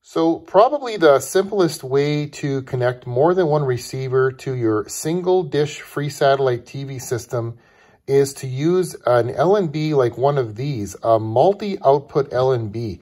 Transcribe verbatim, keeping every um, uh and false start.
So probably the simplest way to connect more than one receiver to your single dish free satellite T V system is to use an L N B like one of these, a multi-output L N B.